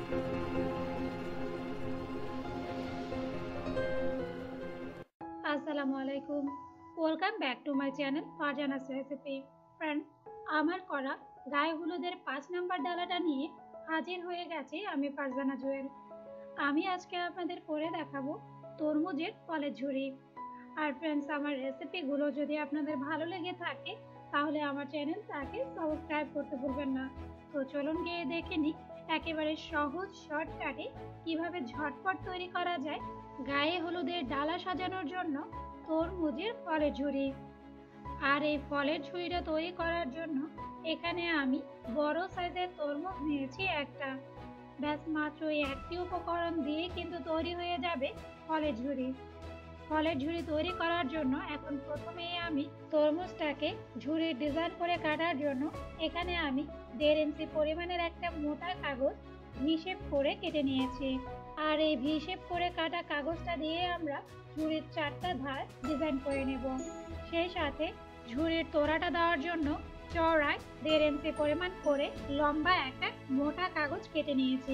আসসালামু আলাইকুম। Welcome back to my channel Farzana's recipe. Friends, আমার করা গায়ে হলুদের 5 নাম্বার ডালাটা নিয়ে হাজির হয়ে গেছে আমি ফারজানা জুয়েল। আমি আজকে আপনাদের করে দেখাবো তরমুজের ফলের ঝুড়ি। আর ফ্রেন্ডস, আমার রেসিপিগুলো যদি আপনাদের ভালো লেগে থাকে তাহলে আমার চ্যানেলটাকে সাবস্ক্রাইব করতে ভুলবেন না। তো চলুন গিয়ে দেখে নিই একেবারে সহজ শর্টকাটে কিভাবে ঝটপট তৈরি করা যায় গায়ে হলুদের ডালা সাজানোর জন্য তরমুজের ফলের ঝুড়ি। আর এই ফলের ঝুড়িটা তৈরি করার জন্য এখানে আমি বড় সাইজের তরমুজ নিয়েছি একটা। ব্যাস মাত্র এই একটি উপকরণ দিয়ে কিন্তু তৈরি হয়ে যাবে ফলের ঝুড়ি। ফলের ঝুড়ি তৈরি করার জন্য এখন প্রথমেই আমি তরমুজটাকে ঝুড়ির ডিজাইন করে কাটার জন্য এখানে আমি 1.5 ইঞ্চি পরিমাণের একটা মোটা কাগজ ভি শেপ করে কেটে নিয়েছি। আর এই ভি শেপ করে কাটা কাগজটা দিয়ে আমরা ঝুড়ির 4টা ধার ডিজাইন করে নেব। সেই সাথে ঝুড়ির তোড়াটা দেওয়ার জন্য চওড়ায় 1.5 ইঞ্চি পরিমাণ করে লম্বা একটা মোটা কাগজ কেটে নিয়েছি।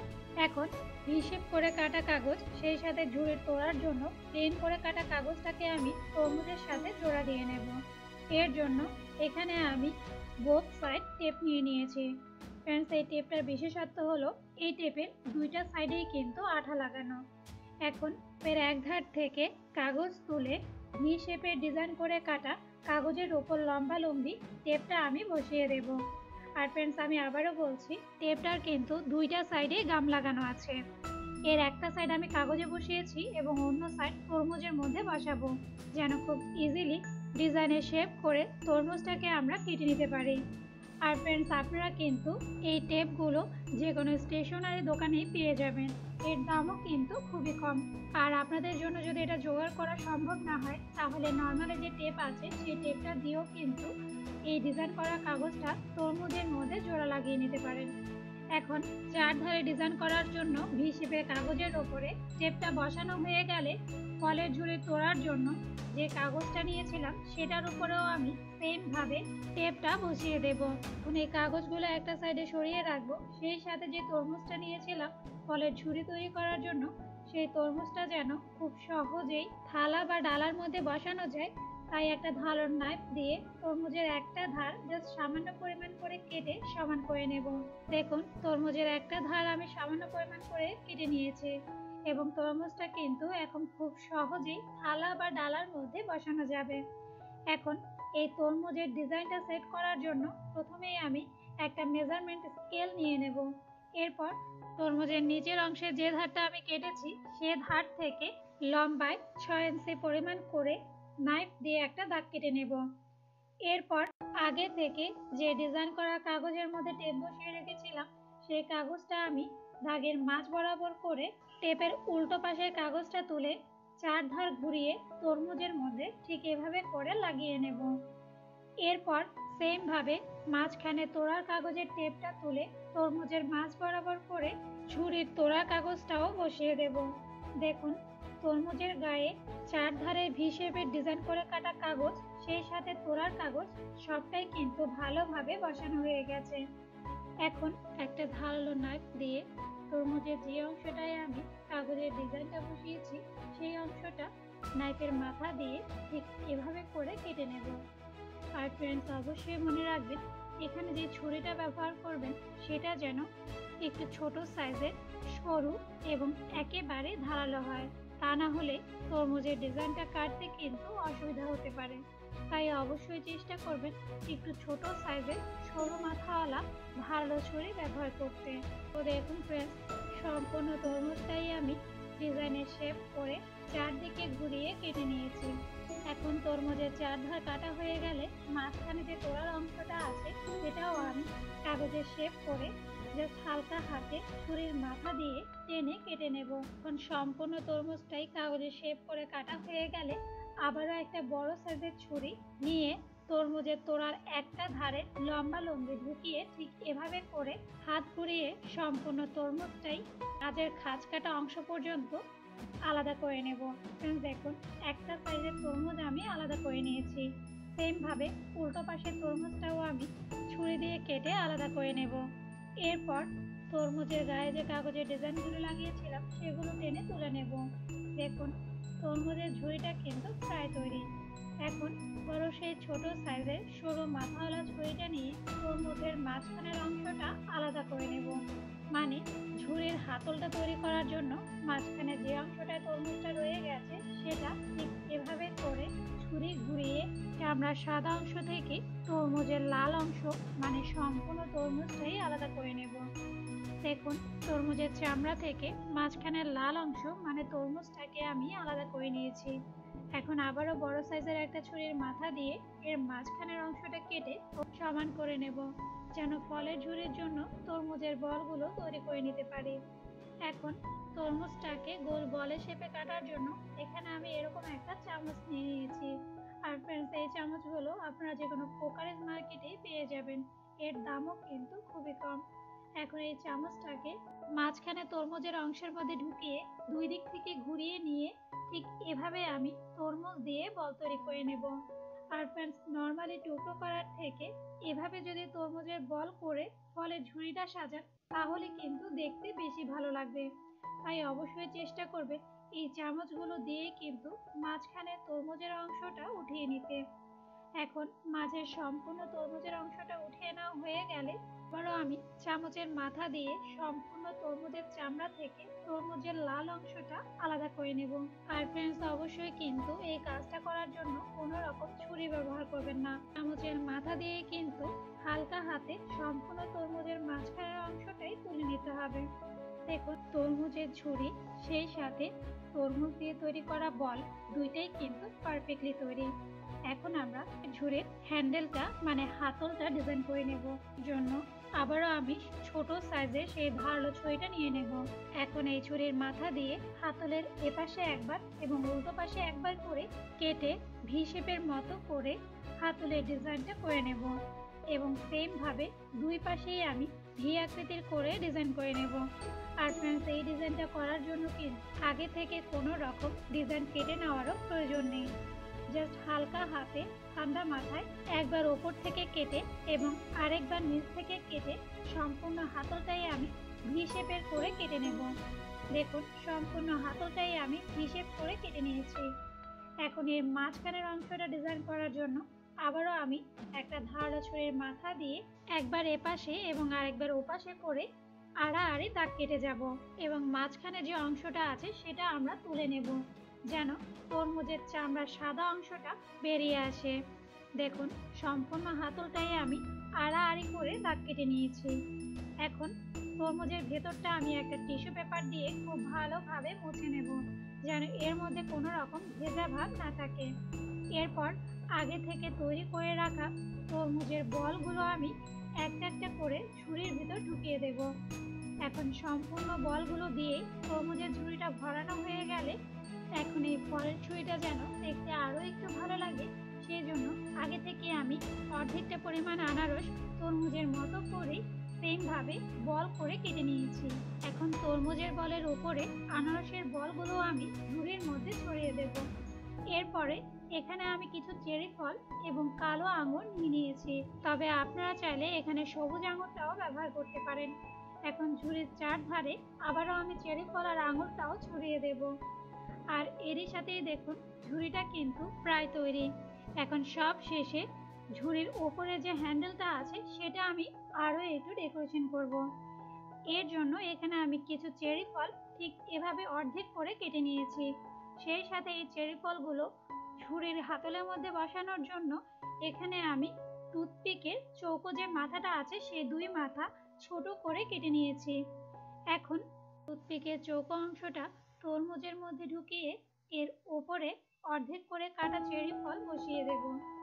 এখন হিসেব করে কাটা কাগজ সেই সাথে ঝুড়ির তোড়ার জন্য প্লেন করে কাটা কাগজটাকে আমি তরমুজের সাথে জোড়া দিয়ে নেব। এর জন্য এখানে আমি বোথ সাইড টেপ নিয়ে নিয়েছি। ফ্রেন্ডস, এই টেপটার বিশেষত্ব হলো এই টেপের দুইটা সাইডেই কিন্তু আঠা লাগানো। এখন এর এক ধার থেকে কাগজ তুলে ভি শেপের ডিজাইন করে কাটা কাগজের ওপর লম্বা লম্বি টেপটা আমি বসিয়ে দেব। আর ফ্রেন্ডস, আমি আবারও বলছি, টেপটার কিন্তু দুইটা সাইডে গাম লাগানো আছে। এর একটা সাইড আমি কাগজে বসিয়েছি এবং অন্য সাইড তরমুজের মধ্যে বসাবো, যেন খুব ইজিলি ডিজাইনের শেপ করে তরমুজটাকে আমরা কেটে নিতে পারি। আর ফ্রেন্ডস, আপনারা কিন্তু এই টেপগুলো যে কোনো স্টেশনারি দোকানেই পেয়ে যাবেন। এর দামও কিন্তু খুবই কম। আর আপনাদের জন্য যদি এটা জোগাড় করা সম্ভব না হয় তাহলে নর্মালি যে টেপ আছে সেই টেপটা দিয়েও কিন্তু এই ডিজাইন করা কাগজটা তরমুজের মধ্যে জোড়া লাগিয়ে নিতে পারেন। এখন 4 ধারে ডিজাইন করার জন্য ভি শেপের কাগজের ওপরে টেপটা বসানো হয়ে গেলে ফলের ঝুড়ি তোড়ার জন্য যে কাগজটা নিয়েছিলাম সেটার উপরেও আমি সেম ভাবে টেপটা বসিয়ে দেব। এখন এই কাগজগুলো একটা সাইডে সরিয়ে রাখবো। সেই সাথে যে তরমুজটা নিয়েছিলাম ফলের ঝুড়ি তৈরি করার জন্য, সেই তরমুজটা যেন খুব সহজেই থালা বা ডালার মধ্যে বসানো যায়, তাই একটা ধারালো নাইফ দিয়ে তরমুজের একটা ধার জাস্ট সামান্য পরিমাণ করে কেটে সমান করে নেব। দেখুন, তরমুজের একটা ধার আমি সামান্য পরিমাণ করে কেটে নিয়েছি এবং তরমুজটা কিন্তু এখন খুব সহজেই থালা বা ডালার মধ্যে বসানো যাবে। এখন এই তরমুজের ডিজাইনটা সেট করার জন্য প্রথমেই আমি একটা মেজারমেন্ট স্কেল নিয়ে নেব। এরপর তরমুজের নিচের অংশে যে ধারটা আমি কেটেছি সে ধার থেকে লম্বায় 6 ইঞ্চি পরিমাণ করে নাইফ দিয়ে একটা দাগ কেটে নেব। এরপর আগে থেকে যে ডিজাইন করা কাগজের মধ্যে টেপ বসিয়ে রেখেছিলাম সেই কাগজটা আমি দাগের মাঝ বরাবর করে টেপের উল্টো পাশের কাগজটা তুলে 4 ধার ঘুরিয়ে তরমুজের মধ্যে ঠিক এভাবে করে লাগিয়ে নেব। এরপর সেম ভাবে মাঝখানে তোড়ার কাগজের টেপটা তুলে তরমুজের মাঝ বরাবর করে ঝুড়ির তোড়া কাগজটাও বসিয়ে দেব। দেখুন, তরমুজের গায়ে 4 ধারে ভি শেপের ডিজাইন করে কাটা কাগজ সেই সাথে তোড়ার কাগজ সবটাই কিন্তু ভালোভাবে বসানো হয়ে গেছে। এখন একটা ধারালো নাইফ দিয়ে তরমুজের যে অংশটায় আমি কাগজের ডিজাইনটা বসিয়েছি সেই অংশটা নাইফের মাথা দিয়ে ঠিক এভাবে করে কেটে নেব। আর ফ্রেন্ডস, অবশ্যই মনে রাখবেন এখানে যে ছুরিটা ব্যবহার করবেন সেটা যেন একটু ছোট সাইজের, সরু এবং একেবারে ধারালো হয়, তা না হলে তরমুজের ডিজাইনটা কাটতে কিন্তু অসুবিধা হতে পারে। তাই অবশ্যই চেষ্টা করবেন একটু ছোট সাইজের সরু মাথাওয়ালা ধারালো ছুরি ব্যবহার করতে। তো দেখুন ফ্রেন্ডস, সম্পূর্ণ তরমুজটাই আমি ডিজাইনের শেপ করে চারদিকে ঘুরিয়ে কেটে নিয়েছি। এখন তরমুজের 4 ধার কাটা হয়ে গেলে মাঝখানে যে তোড়ার অংশটা আছে সেটাও আমি কাগজের শেপ করে জাস্ট হালকা হাতে ছুরির মাথা দিয়ে টেনে কেটে নেব। এখন সম্পূর্ণ তরমুজটাই কাগজের শেপ করে কাটা হয়ে গেলে আবারও একটা বড় সাইজের ছুরি নিয়ে তরমুজের তোড়ার একটা ধারে লম্বা লম্বি ঢুকিয়ে ঠিক এভাবে করে হাত ঘুরিয়ে সম্পূর্ণ তরমুজটাই কাজের খাঁজ কাটা অংশ পর্যন্ত আলাদা করে নেব। দেখুন, একটা সাইজের তরমুজ আমি আলাদা করে নিয়েছি। সেম ভাবে উল্টো পাশের তরমুজটাও আমি ছুরি দিয়ে কেটে আলাদা করে নেব। এরপর তরমুজের গায়ে যে কাগজের ডিজাইনগুলো লাগিয়েছিলাম সেগুলো টেনে তুলে নেব। দেখুন তরমুজের ঝুড়িটা কিন্তু প্রায় তৈরি। এখন বড় সেই ছোট সাইজের সরু মাথাওয়ালা ছুরিটা নিয়ে তরমুজের মাঝখানের অংশটা আলাদা করে নেব। মানে ঝুড়ির হাতলটা তৈরি করার জন্য মাঝখানে যে অংশটায় তরমুজটা রয়ে গেছে সেটা ঠিক এভাবে করে ছুরি ঘুরিয়ে চামড়ার সাদা অংশ থেকে তরমুজের লাল অংশ মানে সম্পূর্ণ তরমুজটাই আলাদা করে নেব। দেখুন তরমুজের চামড়া থেকে মাঝখানের লাল অংশ মানে তরমুজটাকে আমি আলাদা করে নিয়েছি। এখন আবারও বড় সাইজের একটা ছুরির মাথা দিয়ে এর মাঝখানের অংশটা কেটে সমান করে নেব, যেন ফলের ঝুড়ির জন্য তরমুজের বলগুলো তৈরি করে নিতে পারি। এখন তরমুজটাকে গোল বলের শেপে কাটার জন্য এখানে আমি এরকম একটা চামচ নিয়ে নিয়েছি। আর ফ্রেন্ডস এই চামচগুলো আপনারা যে কোনো কোকারেজ মার্কেটেই পেয়ে যাবেন, এর দামও কিন্তু খুবই কম। এখন এই চামচটাকে মাঝখানে তরমুজের অংশের মধ্যে ঢুকিয়ে দুই দিক থেকে ঘুরিয়ে নিয়ে ঠিক এভাবে আমি তরমুজ দিয়ে বল তৈরি করে নেব। আর ফ্রেন্ডস নর্মালি টুকরো করার থেকে এভাবে যদি তরমুজের বল করে ফলের ঝুড়িটা সাজান তাহলে কিন্তু দেখতে বেশি ভালো লাগবে। তাই অবশ্যই চেষ্টা করবে এই চামচগুলো দিয়ে কিন্তু মাঝখানে তরমুজের অংশটা উঠিয়ে নিতে। এখন মাঝের সম্পূর্ণ তরমুজের অংশটা উঠিয়ে নেওয়া হয়ে গেলে আবারও আমি চামচের মাথা দিয়ে সম্পূর্ণ তরমুজের চামড়া থেকে তরমুজের লাল অংশটা আলাদা করে নেব। আর ফ্রেন্ডস অবশ্যই কিন্তু এই কাজটা করার জন্য কোনো রকম ছুরি ব্যবহার করবেন না। চামচের মাথা দিয়ে কিন্তু হালকা হাতে সম্পূর্ণ তরমুজের মাঝখানের অংশটাই তুলে নিতে হবে। দেখুন তরমুজের ঝুড়ি সেই সাথে তরমুজ দিয়ে তৈরি করা বল দুইটাই কিন্তু পারফেক্টলি তৈরি। এখন আমরা ঝুড়ির হ্যান্ডেলটা মানে হাতলটা ডিজাইন করে নেব জন্য আবারও আমি ছোট সাইজের সেই ধারালো ছুরিটা নিয়ে নেব। এখন এই ছুরির মাথা দিয়ে হাতলের এপাশে একবার এবং উল্টো পাশে একবার করে কেটে ভি শেপের মতো করে হাতলের ডিজাইনটা করে নেব এবং সেম ভাবে দুই পাশেই আমি ভি আকৃতির করে ডিজাইন করে নেব। আর ফ্রেন্ডস এই ডিজাইনটা করার জন্য কিন্তু আগে থেকে কোনো রকম ডিজাইন কেটে নেওয়ারও প্রয়োজন নেই। জাস্ট হালকা হাতে ঠান্ডা মাথায় একবার ওপর থেকে কেটে এবং আরেকবার নিচ থেকে কেটে সম্পূর্ণ হাতলটাই আমি ভি শেপের করে কেটে নেব। দেখুন সম্পূর্ণ হাতলটাই আমি ভি শেপ করে কেটে নিয়েছি। এখন এর মাঝখানের অংশটা ডিজাইন করার জন্য আবারও আমি একটা ধারালো ছুরির মাথা দিয়ে একবার এপাশে এবং আরেকবার ওপাশে করে আড়াআড়ি দাগ কেটে যাব এবং মাঝখানে যে অংশটা আছে সেটা আমরা তুলে নেব যেন তরমুজের চামড়ার সাদা অংশটা বেরিয়ে আসে। দেখুন সম্পূর্ণ হাতলটাই আমি আড়াআড়ি করে দাগ কেটে নিয়েছি। এখন তরমুজের ভেতরটা আমি একটা টিস্যু পেপার দিয়ে খুব ভালোভাবে মুছে নেব যেন এর মধ্যে কোনো রকম ভেজা ভাব না থাকে। এরপর আগে থেকে তৈরি করে রাখা তরমুজের বলগুলো আমি একটা একটা করে ঝুড়ির ভিতর ঢুকিয়ে দেব। এখন সম্পূর্ণ বলগুলো দিয়ে তরমুজের ঝুড়িটা ভরানো হয়ে গেলে এখন এই ফলের ঝুড়িটা যেন দেখতে আরো একটু ভালো লাগে সেই জন্য আগে থেকে আমি অর্ধেকটা পরিমাণ আনারস তরমুজের মতো করে সেম ভাবে বল করে কেটে নিয়েছি। এখন তরমুজের বলের উপরে আনারসের বলগুলো আমি ঝুড়ির মধ্যে ছড়িয়ে দেব। এরপরে এখানে আমি কিছু চেরি ফল এবং কালো আঙুর নিয়ে নিয়েছি, তবে আপনারা চাইলে এখানে সবুজ আঙুরটাও ব্যবহার করতে পারেন। এখন ঝুড়ির চারধারে আবারও আমি চেরি ফল আর আঙুরটাও ছড়িয়ে দেব। আর এরই সাথেই দেখুন ঝুড়িটা কিন্তু প্রায় তৈরি। এখন সব শেষে ঝুড়ির ওপরে যে হ্যান্ডেলটা আছে সেটা আমি আরো একটু ডেকোরেশন করব। এর জন্য এখানে আমি কিছু চেরি ফল ঠিক এভাবে অর্ধেক করে কেটে নিয়েছি। সেই সাথে এই চেরি ফলগুলো ঝুড়ির হাতলের মধ্যে বসানোর জন্য এখানে আমি টুথপিকের চৌকো যে মাথাটা আছে সেই দুই মাথা ছোট করে কেটে নিয়েছি। এখন টুথপিকের চৌকো অংশটা তরমুজের মধ্যে ঢুকিয়ে এর ওপরে অর্ধেক করে কাটা চেরি ফল বসিয়ে দেব।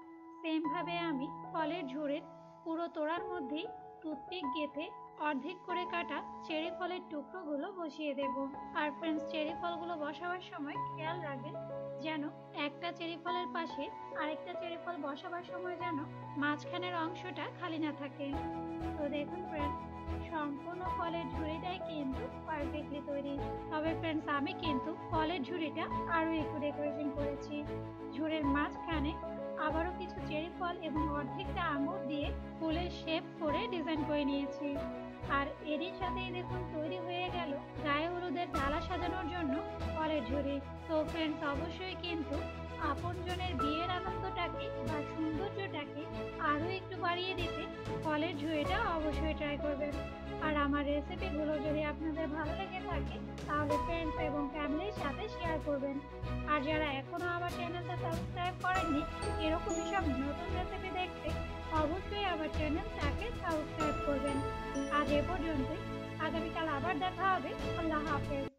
সেম ভাবে আমি ফলের ঝুড়ির পুরো তোড়ার মধ্যেই টুথপিক গেঁথে অর্ধেক করে কাটা চেরি ফলের টুকরোগুলো বসিয়ে দেব। আর ফ্রেন্ডস চেরি ফলগুলো বসাবার সময় খেয়াল রাখবেন যেন একটা চেরি ফলের পাশে আরেকটা চেরি ফল বসাবার সময় যেন মাঝখানের অংশটা খালি না থাকে। তো দেখুন ফ্রেন্ডস সম্পূর্ণ ফলের ঝুড়িটাই কিন্তু পারফেক্টলি তৈরি। তবে ফ্রেন্ডস আমি কিন্তু ফলের ঝুড়িটা আরো একটু ডেকোরেশন করেছি। ঝুড়ির মাঝখানে আবারও কিছু চেরি ফল এবং অর্ধেকটা আঙুর দিয়ে ফুলের শেপ করে ডিজাইন করে নিয়েছি। আর এরই সাথেই দেখুন তৈরি হয়ে গেল গায়ে হলুদের ডালা সাজানোর জন্য ফলের ঝুড়ি। তো ফ্রেন্ডস, অবশ্যই কিন্তু আপনজনের বিয়ের আনন্দটাকে বা সৌন্দর্যটাকে আরও একটু বাড়িয়ে দিতে ফলের ঝুড়িটা অবশ্যই ট্রাই করবেন। আর আমার রেসিপিগুলো যদি আপনাদের ভালো লেগে থাকে তাহলে ফ্রেন্ডস এবং ফ্যামিলির সাথে শেয়ার করবেন। আর যারা এখনো আমার চ্যানেলটা সাবস্ক্রাইব করেননি এরকমই সব নতুন রেসিপি দেখতে অবশ্যই আমার চ্যানেলটাকে সাবস্ক্রাইব করবেন। আজ এ পর্যন্তই। আগামীকাল আবার দেখা হবে। আল্লাহ হাফেজ।